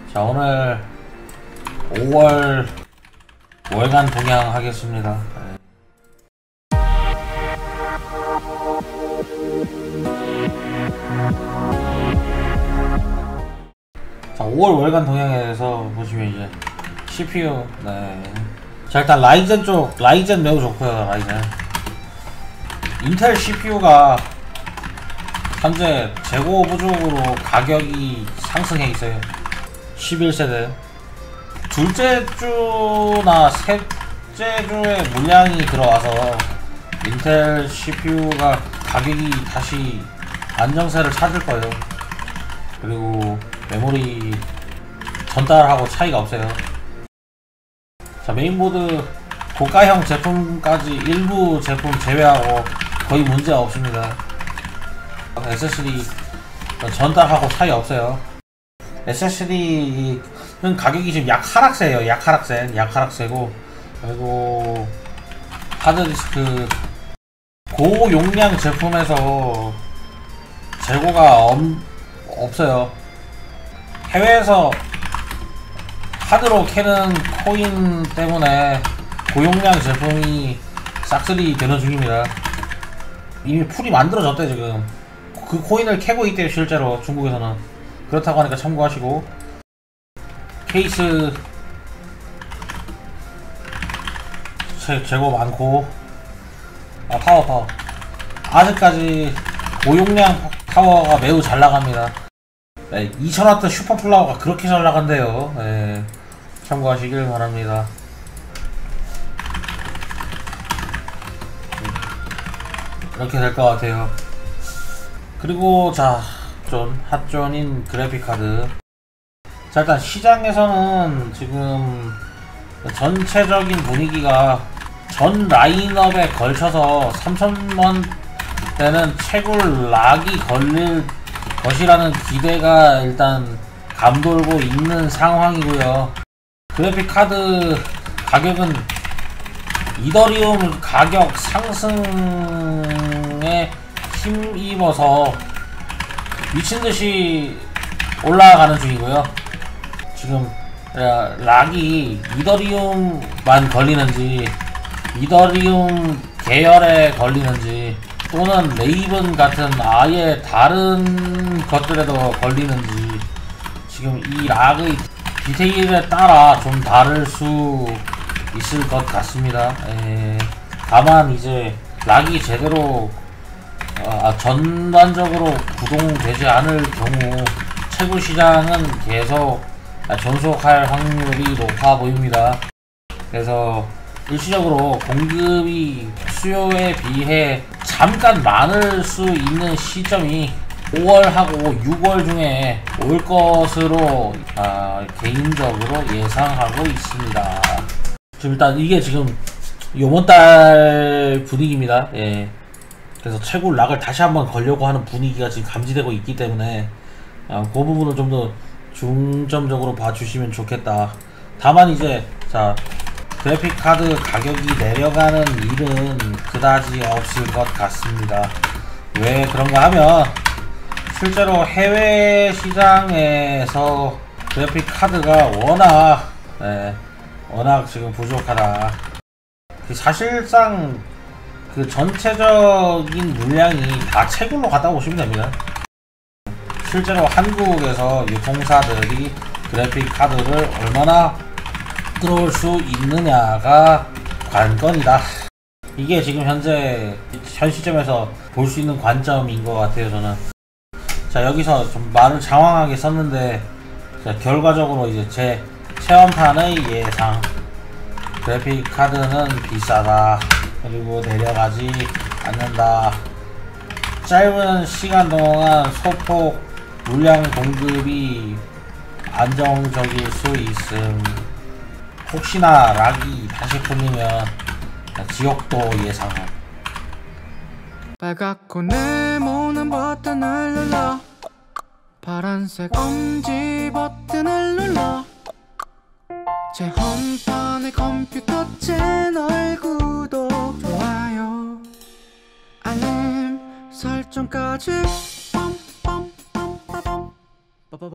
자, 오늘 5월 월간 동향 하겠습니다. 자, 5월 월간 동향에서 보시면 이제 CPU, 자, 일단 라이젠 매우 좋고요. 라이젠 인텔 CPU가 현재 재고 부족으로 가격이 상승해 있어요. 11세대 둘째 주나 셋째 주에 물량이 들어와서 인텔 CPU가 가격이 다시 안정세를 찾을 거예요. 그리고 메모리 전달하고 차이가 없어요. 자, 메인보드 고가형 제품까지 일부 제품 제외하고 거의 문제 없습니다. SSD 전달하고 차이 없어요. SSD는 가격이 지금 약 하락세고, 그리고 하드디스크 고용량 제품에서 재고가 없어요. 해외에서 하드로 캐는 코인 때문에 고용량 제품이 싹쓸이 되는 중입니다. 이미 풀이 만들어졌대. 지금 그 코인을 캐고 있대요, 실제로 중국에서는. 그렇다고 하니까 참고하시고. 케이스 재고 많고, 파워 아직까지 고용량 파워가 매우 잘 나갑니다. 2000W 슈퍼 플라워가 그렇게 잘 나간대요. 참고하시길 바랍니다. 이렇게 될 것 같아요. 그리고 자, 핫존인 그래픽카드. 자, 일단 시장에서는 지금 전체적인 분위기가 전 라인업에 걸쳐서 3000원대는 채굴 락이 걸릴 것이라는 기대가 일단 감돌고 있는 상황이고요. 그래픽카드 가격은 이더리움 가격 상승에 힘입어서 미친듯이 올라가는 중이고요. 지금 락이 이더리움만 걸리는지, 이더리움 계열에 걸리는지, 또는 레이븐 같은 아예 다른 것들에도 걸리는지, 지금 이 락의 디테일에 따라 좀 다를 수 있을 것 같습니다. 다만 이제 락이 제대로 전반적으로 구동되지 않을 경우 채굴 시장은 계속 전속할 확률이 높아 보입니다. 그래서 일시적으로 공급이 수요에 비해 잠깐 많을 수 있는 시점이 5월하고 6월 중에 올 것으로 개인적으로 예상하고 있습니다. 지금 일단 이게 지금 요번달 분위기입니다. 그래서 채굴 락을 다시 한번 걸려고 하는 분위기가 지금 감지되고 있기 때문에 그 부분을 좀 더 중점적으로 봐주시면 좋겠다. 다만 이제 자, 그래픽카드 가격이 내려가는 일은 그다지 없을 것 같습니다. 왜 그런가 하면 실제로 해외 시장에서 그래픽카드가 워낙 지금 부족하다. 사실상 그 전체적인 물량이 다 채굴로 갔다 오시면 됩니다. 실제로 한국에서 유통사들이 그래픽 카드를 얼마나 끌어올 수 있느냐가 관건이다. 이게 지금 현 시점에서 볼 수 있는 관점인 것 같아요, 저는. 자, 여기서 좀 말을 장황하게 썼는데, 자, 결과적으로 이제 제 체험판의 예상. 그래픽 카드는 비싸다. 그리고 내려가지 않는다. 짧은 시간 동안 소폭 물량 공급이 안정적일 수 있음. 혹시나 락이 다시 풀리면 지옥도 예상함. 빨갛고 네모난 버튼을 눌러, 파란색 엄지 버튼을 눌러, 제 홈판의 컴퓨터 채널 구독, 좋아요, 알림 설정까지